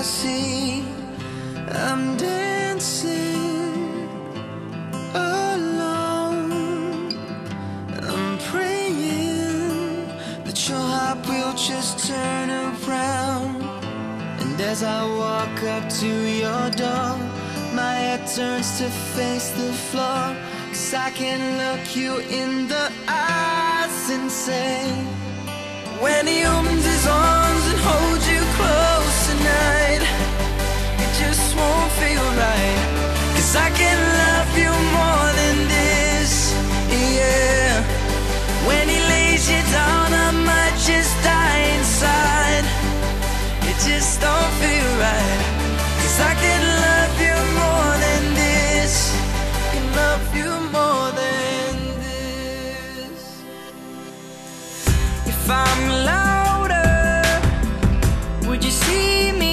see. I'm dancing alone. I'm praying that your heart will just turn around. And as I walk up to your door, my head turns to face the floor. 'Cause I can look you in the eyes and say, when he opens his arms and holds you close tonight, it just won't feel right. 'Cause I can love you more than this, yeah. When he lays you down, I might just die inside. It just don't feel right. 'Cause I can love you more than this. Can love you more than this. If I'm louder, would you see me?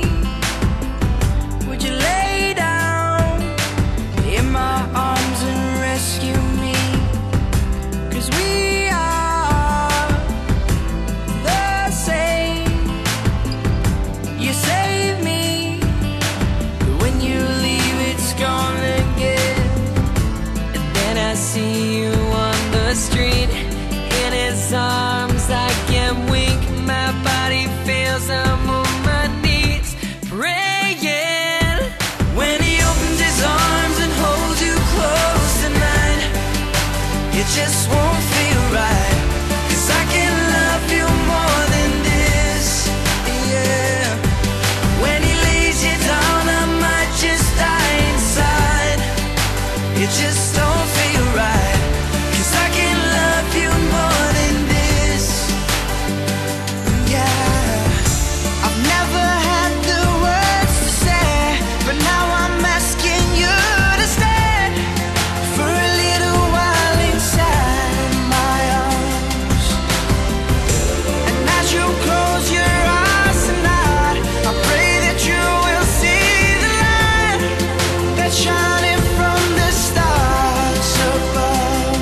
Would you lay down in my arms and rescue me? 'Cause we are the same. You save me, but when you leave it's gone again. And then I see you on the street, in his arms I can wink. My body feels I'm on my knees praying. When he opens his arms and holds you close tonight, it just won't feel right. 'Cause I can love you more than this, yeah. When he lays you down, I might just die inside. It just don't feel right. 'Cause I can love you more than this, yeah. I've never had the words to say, but now I'm asking you to stay for a little while inside my arms. And as you close your eyes tonight, I pray that you will see the light that's shining from the stars above.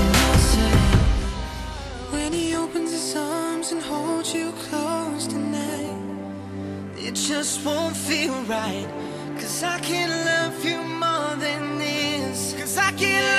When he opens his arms and holds you close tonight, it just won't feel right. 'Cause I can love you more than this. 'Cause I can